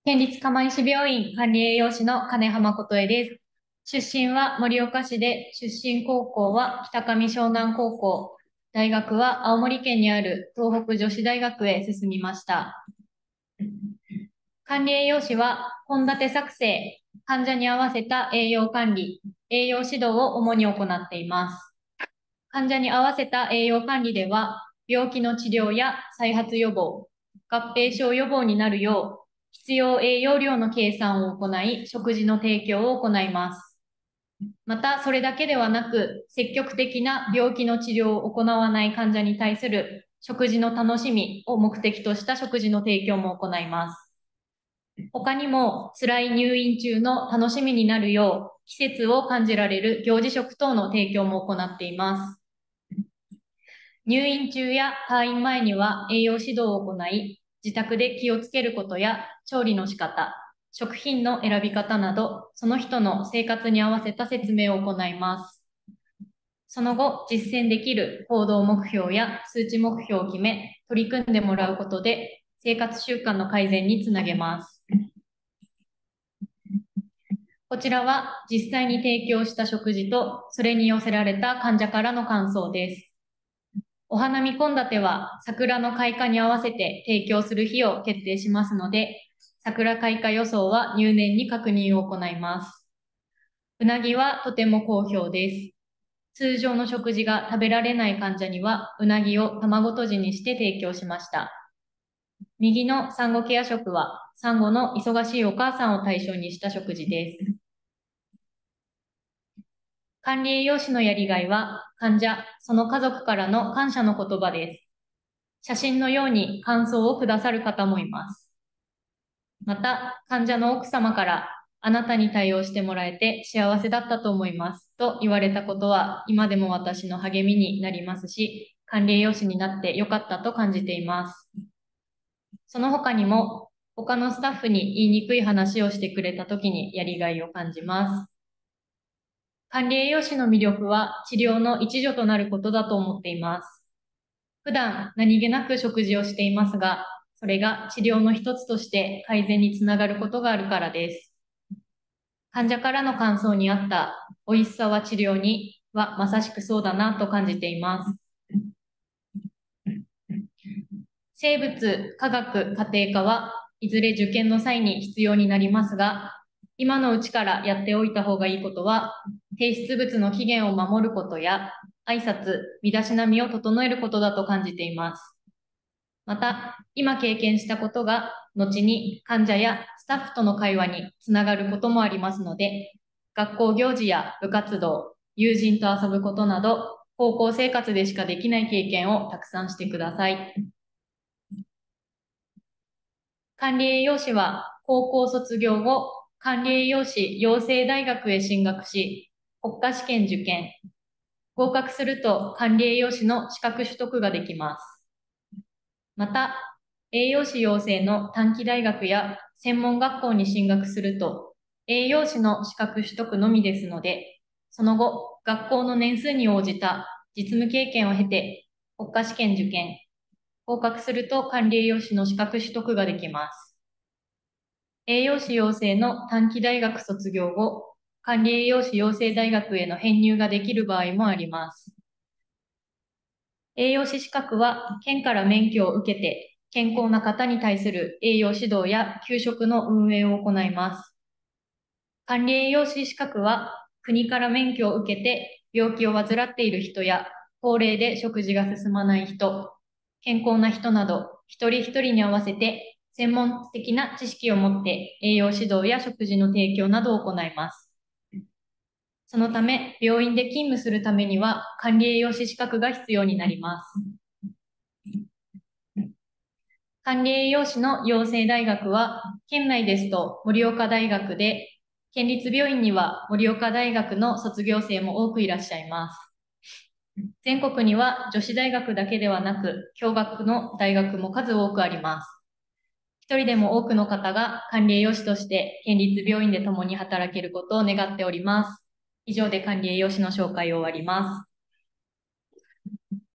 県立釜石病院管理栄養士の金浜琴恵です。出身は盛岡市で、出身高校は北上湘南高校、大学は青森県にある東北女子大学へ進みました。管理栄養士は献立作成、患者に合わせた栄養管理、栄養指導を主に行っています。患者に合わせた栄養管理では、病気の治療や再発予防、合併症予防になるよう、必要栄養量の計算を行い、食事の提供を行います。また、それだけではなく、積極的な病気の治療を行わない患者に対する食事の楽しみを目的とした食事の提供も行います。他にも、辛い入院中の楽しみになるよう、季節を感じられる行事食等の提供も行っています。入院中や退院前には栄養指導を行い、自宅で気をつけることや調理の仕方、食品の選び方など、その人の生活に合わせた説明を行います。その後、実践できる行動目標や数値目標を決め、取り組んでもらうことで、生活習慣の改善につなげます。こちらは実際に提供した食事と、それに寄せられた患者からの感想です。お花見献立は桜の開花に合わせて提供する日を決定しますので、桜開花予想は入念に確認を行います。うなぎはとても好評です。通常の食事が食べられない患者には、うなぎを卵とじにして提供しました。右の産後ケア食は、産後の忙しいお母さんを対象にした食事です。管理栄養士のやりがいは、患者、その家族からの感謝の言葉です。写真のように感想をくださる方もいます。また、患者の奥様から、あなたに対応してもらえて幸せだったと思いますと言われたことは、今でも私の励みになりますし、管理栄養士になってよかったと感じています。その他にも、他のスタッフに言いにくい話をしてくれた時にやりがいを感じます。管理栄養士の魅力は治療の一助となることだと思っています。普段何気なく食事をしていますが、それが治療の一つとして改善につながることがあるからです。患者からの感想にあった美味しさは治療にはまさしくそうだなと感じています。生物、科学、家庭科はいずれ受験の際に必要になりますが、今のうちからやっておいた方がいいことは、提出物の期限を守ることや、挨拶、身だしなみを整えることだと感じています。また、今経験したことが、後に患者やスタッフとの会話につながることもありますので、学校行事や部活動、友人と遊ぶことなど、高校生活でしかできない経験をたくさんしてください。管理栄養士は、高校卒業後、管理栄養士養成大学へ進学し、国家試験受験。合格すると管理栄養士の資格取得ができます。また、栄養士養成の短期大学や専門学校に進学すると、栄養士の資格取得のみですので、その後、学校の年数に応じた実務経験を経て、国家試験受験、合格すると管理栄養士の資格取得ができます。栄養士養成の短期大学卒業後、管理栄養士養成大学への編入ができる場合もあります。栄養士資格は県から免許を受けて健康な方に対する栄養指導や給食の運営を行います。管理栄養士資格は国から免許を受けて病気を患っている人や高齢で食事が進まない人、健康な人など一人一人に合わせて専門的な知識を持って栄養指導や食事の提供などを行います。そのため、病院で勤務するためには管理栄養士資格が必要になります。管理栄養士の養成大学は、県内ですと盛岡大学で、県立病院には盛岡大学の卒業生も多くいらっしゃいます。全国には女子大学だけではなく、共学の大学も数多くあります。一人でも多くの方が管理栄養士として県立病院で共に働けることを願っております。以上で管理栄養士の紹介を終わります。